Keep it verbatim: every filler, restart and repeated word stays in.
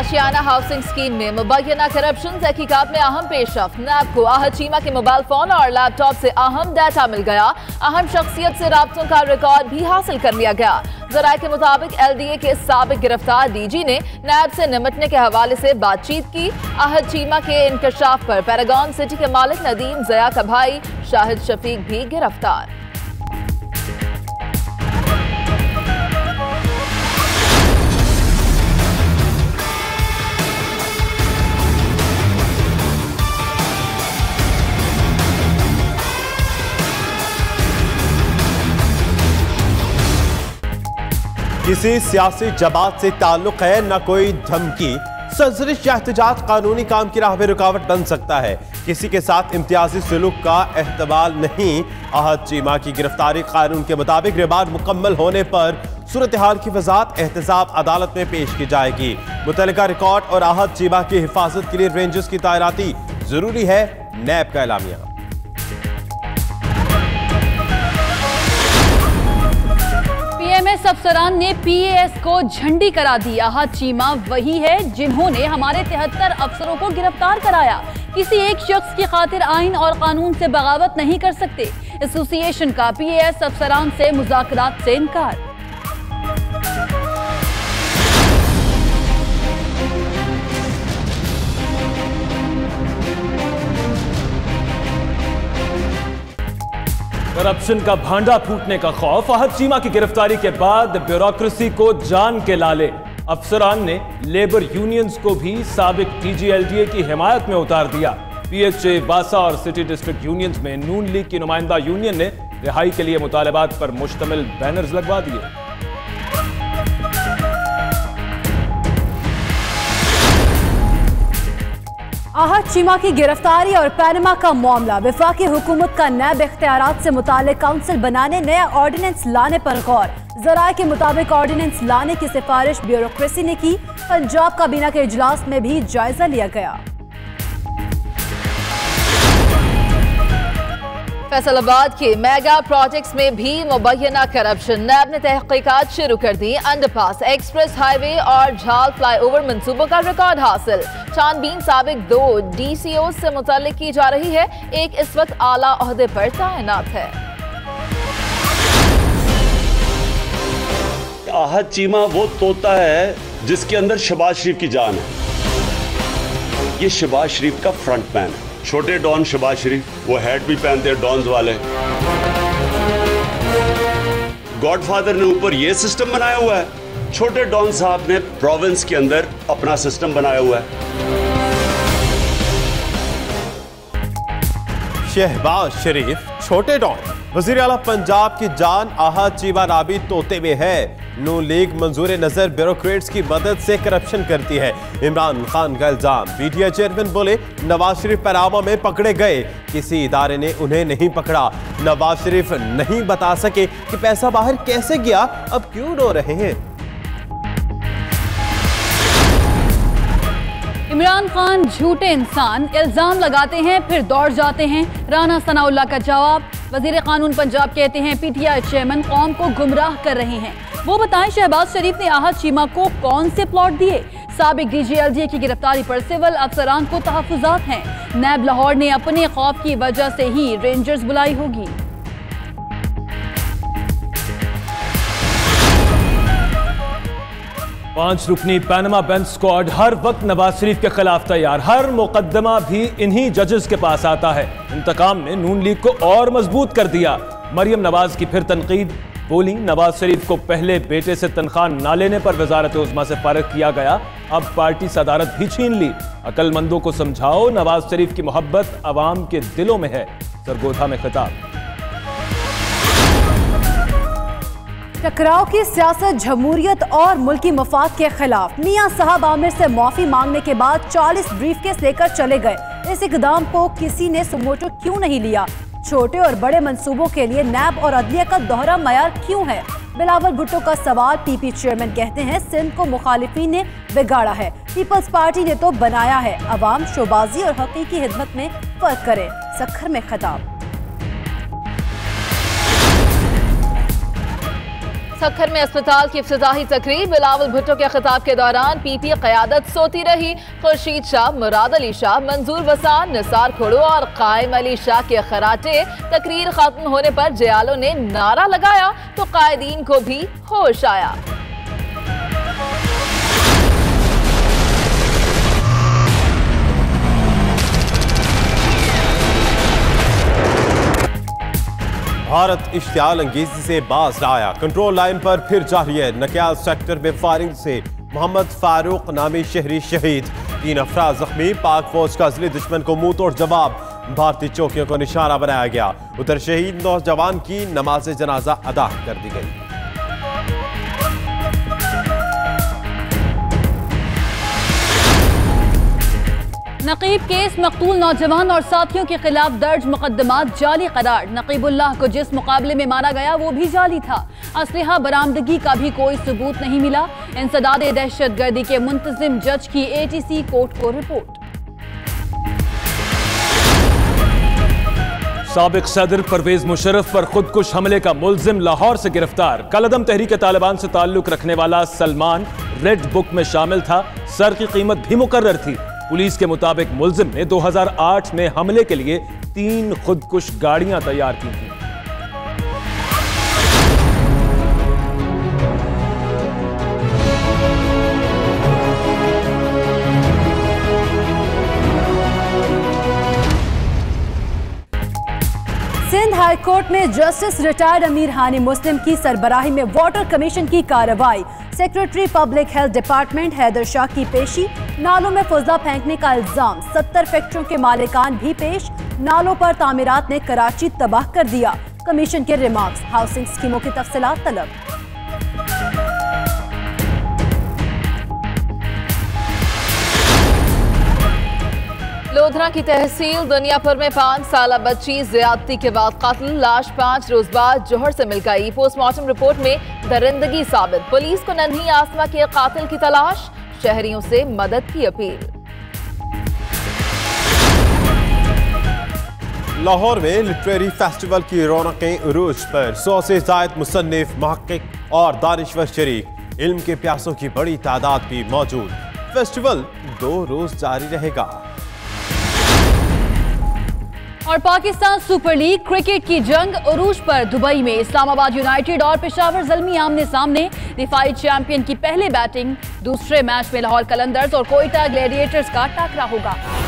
आशियाना housing scheme में मुबैना corruption तहकीकात में अहम पेशरफ्त। नैब को आहत चीमा के मोबाइल फोन और लैपटॉप से अहम डाटा मिल गया। अहम शख्सियत से राब्तों का रिकॉर्ड भी हासिल कर लिया गया। जराये के मुताबिक एल डी ए के साबिक गिरफ्तार डी जी ने नैब से निमटने के हवाले से बातचीत की। आहत चीमा के इंकशाफ पर पैरागॉन सिटी के मालिक नदीम जया का भाई शाहिद शफीक भी गिरफ्तार। किसी सियासी जमात से ताल्लुक है न कोई धमकी। संजरिश या एहतजाज कानूनी काम की राह में रुकावट बन सकता है। किसी के साथ इम्तियाजी सलूक का एहतमाल नहीं। आहत चीमा की गिरफ्तारी कानून के मुताबिक रिमांड मुकम्मल होने पर सूरत हाल की वजाहत एहतसाब अदालत में पेश की जाएगी। मुतल्लिका रिकॉर्ड और आहत चीमा की हिफाजत के लिए रेंजर्स की तैनाती जरूरी है। नैब का एलामिया। पीएमएस अफसरान ने पीएएस को झंडी करा दी। आहत चीमा वही है जिन्होंने हमारे तिहत्तर अफसरों को गिरफ्तार कराया। किसी एक शख्स की खातिर आइन और कानून से बगावत नहीं कर सकते। एसोसिएशन का पीएएस अफसरान से मुज़ाकरात से इनकार। करप्शन का भांडा फूटने का खौफ। आहत चीमा की गिरफ्तारी के बाद ब्यूरोक्रेसी को जान के लाले। अफसरान ने लेबर यूनियंस को भी साबिक टीजीएलडीए की हिमायत में उतार दिया। पीएचए, वासा और सिटी डिस्ट्रिक्ट यूनियंस में नून लीग की नुमाइंदा यूनियन ने रिहाई के लिए मुतालबात पर मुश्तमिल बैनर्स लगवा दिए। आहत चीमा की गिरफ्तारी और पैनमा का मामला। वफाकी हुकूमत का नैब इख्तियारात से मुतालिक काउंसिल बनाने नया ऑर्डिनेंस लाने पर गौर। जराये के मुताबिक ऑर्डिनेंस लाने की सिफारिश ब्यूरोक्रेसी ने की। पंजाब काबीना के इजलास में भी जायजा लिया गया। फैसलाबाद के मेगा प्रोजेक्ट्स में भी मुबैना करप्शन। नैब ने तहकीकात शुरू कर दी। अंडरपास, एक्सप्रेस हाईवे और झाल फ्लाईओवर मंसूबों का रिकॉर्ड हासिल। छानबीन साबिक दो डीसीओ से मुतल्लिक की जा रही है। एक इस वक्त आला ओहदे पर तैनात है। आहत चीमा वो तोता है जिसके अंदर शहबाज शरीफ की जान है। ये शहबाज शरीफ का फ्रंट मैन है। छोटे डॉन शहबाज शरीफ, वो हैट भी पहनते हैं डॉन्स वाले। गॉडफादर ने ऊपर ये सिस्टम बनाया हुआ है। छोटे डॉन साहब ने प्रोविंस के अंदर अपना सिस्टम बनाया हुआ है। शहबाज शरीफ छोटे डॉन। वज़ीर आला पंजाब की जान आहत चीमा नामी तोते में है। नून लीग मंजूर नजर ब्यूरोक्रेट्स की मदद से करप्शन करती है। इमरान खान का इल्जाम। पीटीआई चेयरमैन बोले नवाज शरीफ पैनामा में पकड़े गए, किसी इदारे ने उन्हें नहीं पकड़ा। नवाज शरीफ नहीं बता सके कि पैसा बाहर कैसे गया, अब क्यों रो रहे हैं। इमरान खान झूठे इंसान, इल्जाम लगाते हैं फिर दौड़ जाते हैं। राना सनाउल्लाह का जवाब। वजीर कानून पंजाब कहते हैं पीटीआई चेयरमैन कौम को गुमराह कर रहे हैं। वो बताएं शहबाज शरीफ ने आहत चीमा को कौन से प्लॉट दिए। साबिक डीजीएलडीए की गिरफ्तारी पर सिविल अफसरान को तहफुजात हैं। नैब लाहौर ने अपने खौफ की वजह से ही रेंजर्स बुलाई होगी। पांच रुकनी पैनमा बेंच स्क्वाड हर वक्त नवाज शरीफ के खिलाफ तैयार। हर मुकदमा भी इन्हीं जजेस के पास आता है। इंतकाम ने नून लीग को और मजबूत कर दिया। मरियम नवाज की फिर तनकीद। बोली नवाज शरीफ को पहले बेटे से तनख्वाह ना लेने पर वजारत उज़्मा से फारिग किया गया, अब पार्टी सदारत भी छीन ली। अक्लमंदों को समझाओ नवाज शरीफ की मोहब्बत अवाम के दिलों में है। सरगोधा में खिताब। टकराव की सियासत जमहूरियत और मुल्की मफाद के खिलाफ। मियां साहब आमिर से माफी मांगने के बाद चालीस ब्रीफकेस लेकर चले गए। इस इकदाम को किसी ने सुमोटो क्यों नहीं लिया? छोटे और बड़े मंसूबों के लिए नैब और अदलिया का दोहरा मयार क्यों है? बिलावल भुट्टो का सवाल। पीपी चेयरमैन कहते हैं सिंध को मुखालिफिन ने बिगाड़ा है, पीपल्स पार्टी ने तो बनाया है। अवाम शोबाजी और हकीकी खिदमत में फर्क करे। सखर में खिताब। सक्खर में अस्पताल की इफ्तिताही तकरीब, बिलावल भुट्टो के खिताब के दौरान पीपी क़यादत सोती रही। खुर्शीद शाह, मुराद अली शाह, मंजूर वसान, निसार खोड़ो और कायम अली शाह के खराटे। तकरीर खत्म होने पर जयालों ने नारा लगाया तो कायदीन को भी होश आया। भारत इश्तियाल अंगेजी से बाज आया। कंट्रोल लाइन पर फिर जारी है। नकियाल सेक्टर में फायरिंग से मोहम्मद फारूक नामी शहरी शहीद, तीन अफराद जख्मी। पाक फौज का असली दुश्मन को मुंह तोड़ जवाब, भारतीय चौकियों को निशाना बनाया गया। उधर शहीद नौजवान की नमाज जनाजा अदा कर दी गई। नकीब केस, मकतूल नौजवान और साथियों के खिलाफ दर्ज मुकदमात जाली करार। नकीबुल्लाह को जिस मुकाबले में मारा गया वो भी जाली था। असलहा बरामदगी का भी कोई सबूत नहीं मिला। इंसदादे दहशतगर्दी के मुंतजिम जज की एटीसी कोर्ट को रिपोर्ट। साबिक सदर परवेज मुशर्रफ पर खुदकुश हमले का मुल्जिम लाहौर से गिरफ्तार। कलअदम तहरीक तालिबान से ताल्लुक रखने वाला सलमान रेड बुक में शामिल था। सर की कीमत भी मुकर्रर थी। पुलिस के मुताबिक मुल्जिम ने दो हज़ार आठ में हमले के लिए तीन खुदकुश गाड़ियां तैयार की थी। सिंध हाई कोर्ट में जस्टिस रिटायर्ड अमीर हानी मुस्लिम की सरबराही में वाटर कमीशन की कार्रवाई। Secretary public health department Haider Shah की पेशी। नालों में फजला फेंकने का इल्जाम, सत्तर फैक्ट्रियों के मालिकान भी पेश। नालों पर तामीरात ने कराची तबाह कर दिया। कमीशन के रिमार्क्स, हाउसिंग स्कीमों की तफसीलात तलब। लोधरा की तहसील दुनियापुर में पांच साल बच्ची ज्यादती के बाद कत्ल, लाश पांच रोज बाद जोहर से मिल गई। पोस्टमार्टम रिपोर्ट में दरिंदगी साबित। पुलिस को नन्ही आसमा के कातिल की तलाश, शहरियों से मदद की अपील। लाहौर में लिटरेरी फेस्टिवल की रौनकें उरूज पर। सौ से जायद मुसन्निफ, मुहक्किक और दानिश्वर शरीक। इल्म के प्यासों की बड़ी तादाद भी मौजूद। फेस्टिवल दो रोज जारी रहेगा। और पाकिस्तान सुपर लीग क्रिकेट की जंग उरूज पर। दुबई में इस्लामाबाद यूनाइटेड और पेशावर ज़ल्मी आमने सामने। दिफाई चैंपियन की पहले बैटिंग। दूसरे मैच में लाहौर कलंदर्स और कोयटा ग्लैडिएटर्स का टकरा होगा।